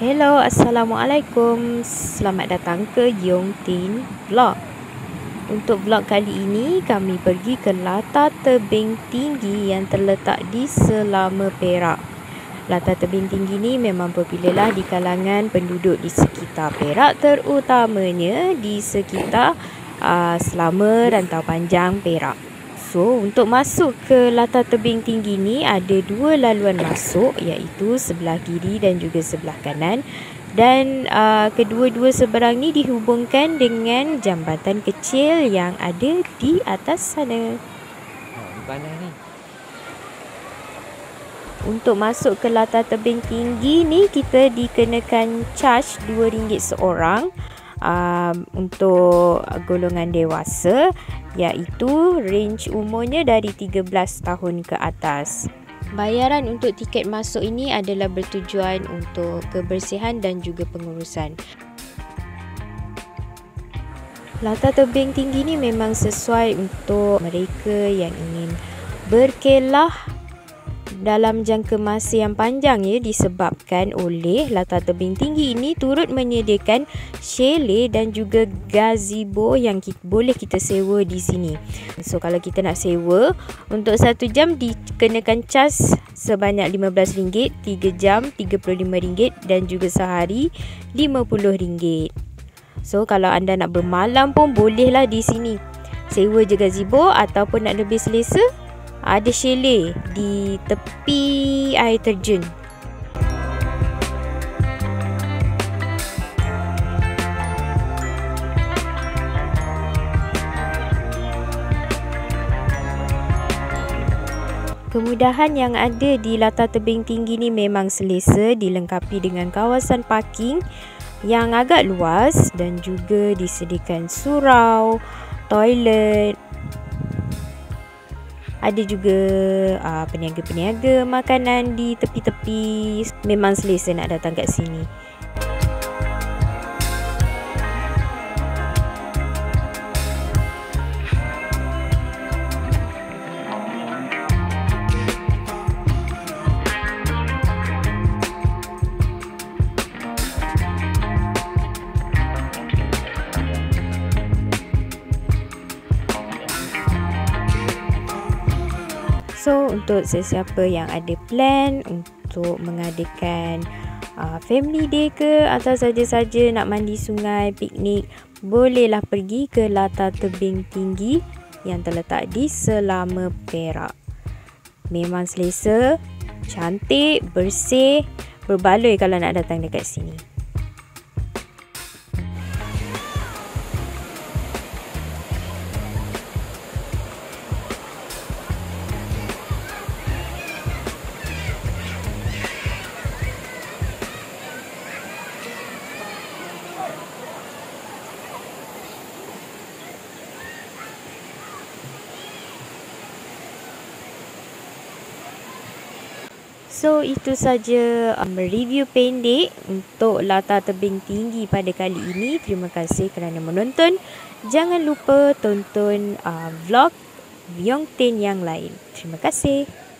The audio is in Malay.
Hello, Assalamualaikum. Selamat datang ke Yong Tin Vlog. Untuk vlog kali ini, kami pergi ke latar tebing tinggi yang terletak di Selama Perak. Latar tebing tinggi ni memang popularlah di kalangan penduduk di sekitar Perak, terutamanya di sekitar Selama Rantau Panjang Perak. So, untuk masuk ke latar tebing tinggi ni ada dua laluan masuk, iaitu sebelah kiri dan juga sebelah kanan. Dan kedua-dua seberang ni dihubungkan dengan jambatan kecil yang ada di atas sana. Untuk masuk ke latar tebing tinggi ni kita dikenakan charge RM2 seorang. Untuk golongan dewasa, iaitu range umurnya dari 13 tahun ke atas. Bayaran untuk tiket masuk ini adalah bertujuan untuk kebersihan dan juga pengurusan. Latar tebing tinggi ni memang sesuai untuk mereka yang ingin berkelah dalam jangka masa yang panjang, disebabkan oleh latar tebing tinggi ini turut menyediakan chalet dan juga gazebo yang boleh kita sewa di sini. So kalau kita nak sewa, untuk 1 jam dikenakan cas sebanyak RM15, 3 jam RM35 dan juga sehari RM50. So kalau anda nak bermalam pun bolehlah di sini. Sewa je gazebo, ataupun nak lebih selesa, ada chalet di tepi air terjun. Kemudahan yang ada di latar tebing tinggi ni memang selesa, dilengkapi dengan kawasan parking yang agak luas dan juga disediakan surau, toilet. Ada juga peniaga-peniaga makanan di tepi-tepi. Memang selesa nak datang kat sini. So, untuk sesiapa yang ada plan untuk mengadakan family day ke, atau saja-saja nak mandi sungai, piknik, bolehlah pergi ke latar tebing tinggi yang terletak di Selama Perak. Memang selesa, cantik, bersih, berbaloi kalau nak datang dekat sini. So, itu saja review pendek untuk latar tebing tinggi pada kali ini. Terima kasih kerana menonton. Jangan lupa tonton vlog Yong Tin yang lain. Terima kasih.